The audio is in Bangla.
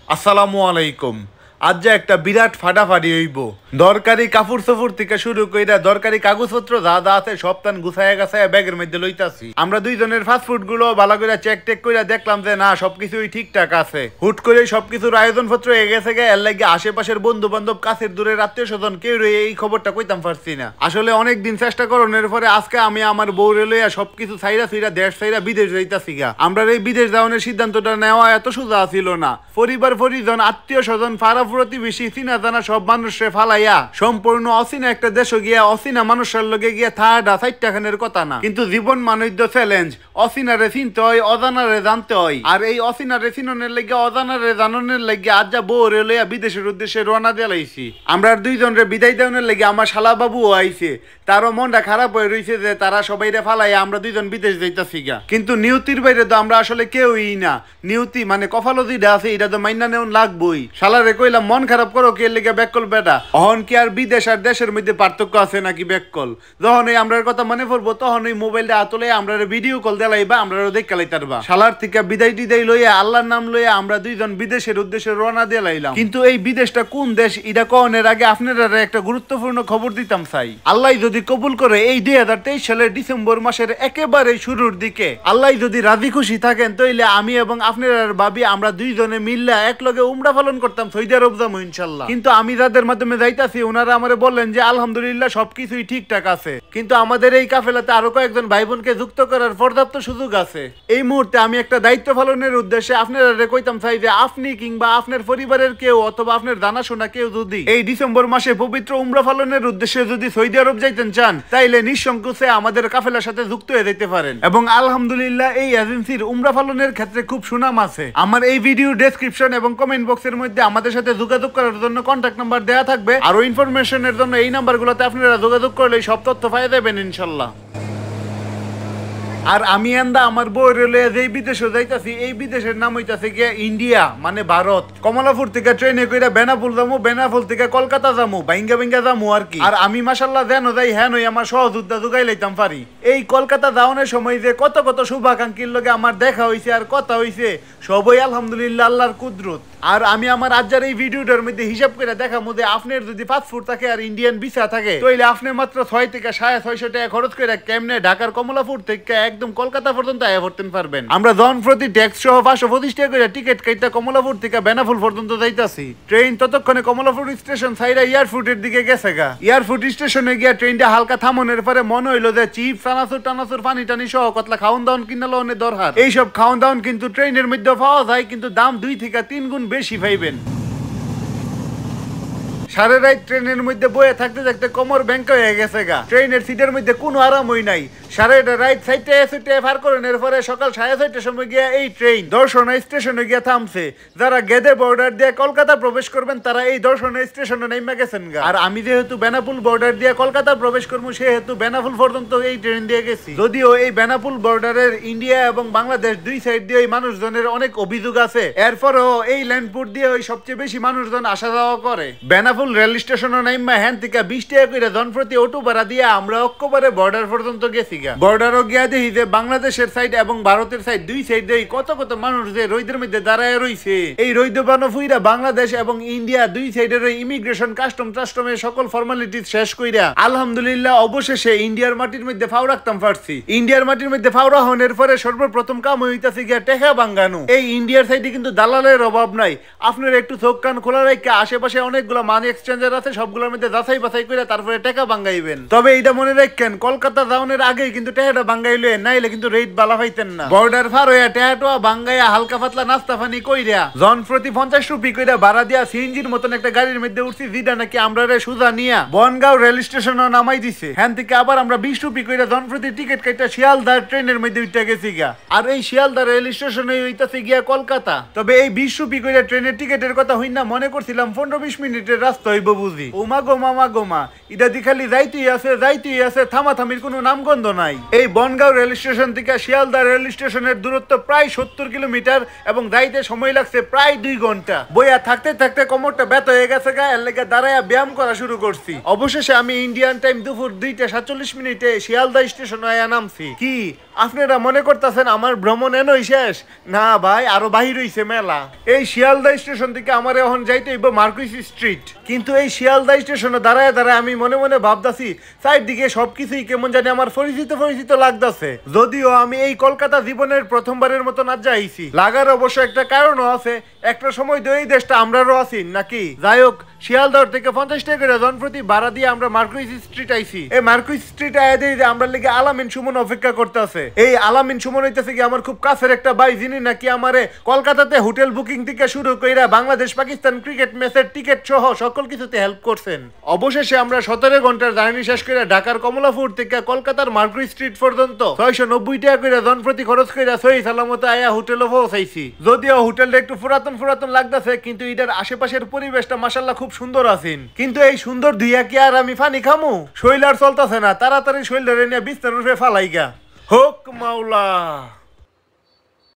আসসালামু আলাইকুম। আজ যে একটা বিরাট ফাটাফাটি হইব। দরকারি কাপড় চোপড় থেকে শুরু কইরা দরকারি কাগজপত্র যা যা আছে সব তান গুছায়া গাছায়া ব্যাগের মধ্যে লইতাছি। আমরা দুইজনের ফাস্টফুড গুলো ভালো করে চেক টেক কইরা দেখলাম যে না সবকিছুই ঠিকঠাক আছে। হুট করে সবকিছুর আয়োজন পত্র হয়ে গেছে গে, এর লাগে আশেপাশের বন্ধু বান্ধব কাছের দূরের আত্মীয় স্বজন কেউ এই খবরটা কইতাম পারছি না। আসলে অনেকদিন চেষ্টা করণের পরে আজকে আমি আমার বউরে লইয়া সবকিছু ছাইরা ছুইরা দেশ ছাইরা বিদেশ যাইতাছি গা। আমরা এই বিদেশ যাওয়ার সিদ্ধান্তটা নেওয়া এত সোজা ছিল না। পরিবার পরিজন আত্মীয় স্বজন পাড়া প্রতিবেশী চিনা জানা সব মানুষে ফালাইয়া সম্পূর্ণ অচেনা একটা দেশে গিয়া অচেনা মানুষের লগে গিয়া থাড়া চারটাখানের কথা না, কিন্তু জীবন মানৈদ্য চ্যালেঞ্জ। অচেনারে চিনতে হয়, অজানারে জানতে হয়। আর এই অচেনারে চিননের লেগে অজানারে জাননের লেগে আজ যা বউরে লইয়া বিদেশের উদ্দেশ্যে রওনা দিলাইছি। আমরা দুইজনরে বিদায় দেওয়ার লেগে আমার শালা বাবুও আইছে। তারও মনটা খারাপ হয়ে রইছে যে তারা সবাইরে ফালাইয়া আমরা দুইজন বিদেশ যাইতাছি গা। কিন্তু নিয়তির বাইরে তো আমরা আসলে কেউই না। নিয়তি মানে কপালও যেটা আছে এটা তো মাইনা নেওয়া লাগবই। শালারে কইলাম মন খারাপ করো কে লেগে ব্যাককল বেটা, অহন কি আর বিদেশ আর দেশের মধ্যে পার্থক্য আছে নাকি ব্যাককল? যখন ওই আমরার কথা মনে পড়বো তখন ওই মোবাইলটা আতলে আমরা ভিডিও কল দেলাইবা, আমরা দেখে লাইতারবা। শালার থেকে বিদায় টিদাই লইয়া আল্লাহর নাম লইয়া আমরা দুইজন বিদেশের উদ্দেশ্যে রওনা দিলাইলাম। কিন্তু এই বিদেশটা কোন দেশ এটা কনের আগে আপনারা একটা গুরুত্বপূর্ণ খবর দিতাম চাই। আল্লাহ যদি কবুল করে এই 2023 সালের ডিসেম্বর মাসের একেবারে শুরুর দিকে আল্লাহ যদি রাজি খুশি থাকেন তাইলে আমি এবং আপনার ভাবি আমরা দুইজনে মিল্লা একলগে উমরা পালন করতাম সৌদি আরব যাবো ইনশাল্লাহ। কিন্তু আমি যাদের মাধ্যমে যাইতাছি ওনারা আমারে বললেন যে আলহামদুলিল্লাহ সবকিছুই ঠিকঠাক আছে, কিন্তু আমাদের এই কাফেলাতে আরো কয়েকজন ভাই বোনকে যুক্ত করার পর্যাপ্ত সুযোগ আছে। এই মুহূর্তে আমি একটা দায়িত্ব পালনের উদ্দেশ্যে আপনারা কইতাম চাই যে আপনি কিংবা আপনার পরিবারের কেউ অথবা আপনার জানাশোনা কেউ যদি এই ডিসেম্বর মাসে পবিত্র উমরা পালনের উদ্দেশ্যে যদি সৌদি আরব যাইতেন চান তাইলে নিঃসংকোচে আমাদের কাফেলার সাথে যুক্ত হয়ে যেতে পারেন। এবং আলহামদুলিল্লাহ এই এজেন্সির উমরা পালনের ক্ষেত্রে খুব সুনাম আছে। আমার এই ভিডিও ডেসক্রিপশন এবং কমেন্ট বক্সের মধ্যে আমাদের সাথে যোগাযোগ করার জন্য কন্টাক্ট নাম্বার দেওয়া থাকবে। আরো ইনফরমেশনের জন্য এই নাম্বারগুলোতে আপনারা যোগাযোগ করলে সব তথ্য পাই যাবেন ইনশাল্লাহ। আর আমি এন্দা আমার বউর লইয়া যে বিদেশে যাইতাছি এই বিদেশের নাম হইতাছে গিয়া ইন্ডিয়া মানে ভারত। কমলাপুর থেকে ট্রেনে কইরা বেনাপুল যামু, বেনাপুল থেকে কলকাতা যামু, বাইঙ্গা বাইঙ্গা যামু আর কি। আর আমি মাশাআল্লাহ যেন যাই হ্যাঁ নই আমার সহযোদ্ধা যোগাই লাইতাম পারি। এই কলকাতা যাওয়ানোর সময় যে কত কত শুভাকাঙ্ক্ষীর লগে আমার দেখা হইছে আর কথা হইছে সবই আলহামদুলিল্লাহ আল্লাহর কুদরত। আর আমি আমার আজ্জার এই ভিডিওটার মধ্যে হিসাব করে দেখামু যে আপনার যদি পাসপোর্ট থাকে আর ইন্ডিয়ান ভিসা থাকে তাইলে আপনি মাত্র 6 থেকে 650 টাকা খরচ করে কেমনে ঢাকার কমলাপুর থেকে একদম কলকাতা পর্যন্ত আয়া পড়তে পারবেন। আমরা জন প্রতি ট্যাক্স সহ 525 টাকা করে টিকিট কাইটা কমলাপুর থেকে বেনাফুল পর্যন্ত যাইতাছি। ট্রেন ততক্ষণে কমলাপুর স্টেশন ছাইরা এয়ারপোর্টের দিকে গেছে গা। এয়ারপোর্ট স্টেশনে গিয়া ট্রেনটা হালকা থামনের পরে মনে হইলো যে চিপস চানাচুর টানাচুর পানি টানি সহ কতলা খাওয়ান দাওয়ান কিনালো অনেক দরকার। এইসব খাওয়ান দাওয়ান কিন্তু ট্রেনের মধ্যে পাওয়া যায়, কিন্তু দাম 2 থেকে 3 গুণ বেশি পাইবেন। সারা রাত ট্রেনের মধ্যে বয়ে থাকতে থাকতে কোমর ব্যাংক হয়ে গেছে গা। ট্রেনের সিটের মধ্যে কোনো আরামই নাই। সারা রাত সাইটে এসে পার করার পরে সকাল 6:30টার সময় গিয়া এই ট্রেন দর্শনা স্টেশনে গিয়া থামছে। যারা গেদে বর্ডার দিয়ে কলকাতা প্রবেশ করবেন তারা এই দর্শনা স্টেশনে নেমে গেছেন গা। আর আমি যেহেতু বেনাপুল বর্ডার দিয়ে কলকাতা প্রবেশ করবো সেহেতু বেনাপুল পর্যন্ত এই ট্রেন দিয়ে গেছি। যদিও এই বেনাপুল বর্ডারের ইন্ডিয়া এবং বাংলাদেশ দুই সাইড দিয়ে মানুষজনের অনেক অভিযোগ আছে, এরপরও এই ল্যান্ডপুর দিয়ে ওই সবচেয়ে বেশি মানুষজন আসা যাওয়া করে। বেনাপুল রেল স্টেশনে নাইমা হ্যান থেকে 20 টাকা করে জনপ্রতি অটো ভাড়া দিয়ে আমরা একেবারে বর্ডার পর্যন্ত গেছি গা। বর্ডারও গিয়া দেখি যে বাংলাদেশের সাইড এবং ভারতের সাইড দুই সাইড দিয়ে কত কত মানুষ যে রোদের মধ্যে দাঁড়ায় রইছে। এই রৈদ্যবান ফুইরা বাংলাদেশ এবং ইন্ডিয়া দুই সাইডের ইমিগ্রেশন কাস্টমের সকল ফর্মালিটিস শেষ কইরা আলহামদুলিল্লাহ অবশেষে ইন্ডিয়ার মাটির মধ্যে ফাও রাখতাম পারছি। ইন্ডিয়ার মাটির মধ্যে ফাও রাখনের পরে সর্বপ্রথম কাম হইতাছে গিয়া টেকা বাঙ্গানো। এই ইন্ডিয়ার সাইডে কিন্তু দালালের অভাব নাই। আপনার একটু চোখ কান খোলা রেখে আশেপাশে অনেকগুলো মানি এক্সচেঞ্জার আছে, সবগুলোর মধ্যে যাচাই বাছাই করে তারপরে টাকা বাঙ্গাইবেন। তবে এইটা মনে রাখেন কলকাতা যাওয়ানোর আগেই কিন্তু টাকাটা বাঙ্গাইলে নাইলে কিন্তু রেট বালা পাইতেন না। বর্ডার পার হইয়া টাকাটা বাঙ্গাইয়া হালকা পাতলা নাস্তা পানি কইরা জন প্রতি 50 রুপি কইরা ভাড়া দিয়া সিএনজির মতন একটা গাড়ির মধ্যে উঠছি, যেটা নাকি আমরা সুজা নিয়া বনগাঁও রেল স্টেশনে নামাই দিছে। হ্যান থেকে আবার আমরা 20 রুপি কইরা জন প্রতি টিকিট কাইটা শিয়ালদা ট্রেনের মধ্যে উঠে গেছি গা। আর এই শিয়ালদা রেল স্টেশনে হইতাছে গিয়া কলকাতা। তবে এই 20 রুপি কইরা ট্রেনের টিকিটের কথা হইনা মনে করছিলাম 15-20 মিনিটের রাস্তা ব্যস্ত হইব বুঝি। ওমা গোমা এটা দি খালি যাইতেই আছে থামাথামির কোনো নামগন্ধ নাই। এই বনগাঁও রেল স্টেশন থেকে শিয়ালদা রেল স্টেশনের দূরত্ব প্রায় 70 কিলোমিটার এবং যাইতে সময় লাগছে প্রায় 2 ঘন্টা। বইয়া থাকতে থাকতে কোমরটা ব্যথা হয়ে গেছে গা, এর লেগে দাঁড়ায়া ব্যায়াম করা শুরু করছি। অবশেষে আমি ইন্ডিয়ান টাইম দুপুর 2:47 শিয়ালদা স্টেশনে আয়া নামছি। কি আপনারা মনে করতেছেন আমার ভ্রমণ এনই শেষ? না ভাই, আরো বাহির হইছে মেলা। এই শিয়ালদা স্টেশন থেকে আমার এখন যাইতে হইব মার্কুইস স্ট্রিট। কিন্তু এই শিয়ালদা স্টেশনে দাঁড়ায় আমি মনে মনে ভাবতাছি চারদিকে সবকিছুই কেমন জানি আমার পরিচিত লাগতাছে। যদিও আমি এই কলকাতা জীবনের প্রথমবারের মতো না যাইছি, লাগার অবশ্য একটা কারণও আছে। একটা সময় তো এই দেশটা আমরারও আছি নাকি। যাই হোক, শিয়ালদহ থেকে 50 টাকা করে জনপ্রতি ভাড়া দিয়ে আমরা মার্কুইস স্ট্রিট আইছি। এই মার্কুইস স্ট্রিট আয়া দিয়ে আমরা লেগে আলামিন সুমন অপেক্ষা করতেছে। এই আলামিন সুমন হইতেছে কি আমার খুব কাছের একটা ভাই, যিনি নাকি আমারে কলকাতাতে হোটেল বুকিং থেকে শুরু কইরা বাংলাদেশ পাকিস্তান ক্রিকেট ম্যাচের টিকিট সহ সকল কিছুতে হেল্প করছেন। অবশেষে আমরা 17 ঘন্টার জার্নি শেষ করে ঢাকার কমলাপুর থেকে কলকাতার মার্কুইস স্ট্রিট পর্যন্ত 690 টাকা করে জনপ্রতি খরচ কইরা সহি সালামতে আয়া হোটেলে পৌঁছাইছি। যদিও হোটেলটা একটু পুরাতন লাগতেছে, কিন্তু এটার আশেপাশের পরিবেশটা মাশাআল্লাহ খুব সুন্দর আছেন। কিন্তু এই সুন্দর ধুইয়া কি আর আমি পানি খামু? শৈল আর চলতেছে না, তাড়াতাড়ি শৈল ধরে নিয়ে বিছানার উপরে ফালাইগা। হোক মাওলা।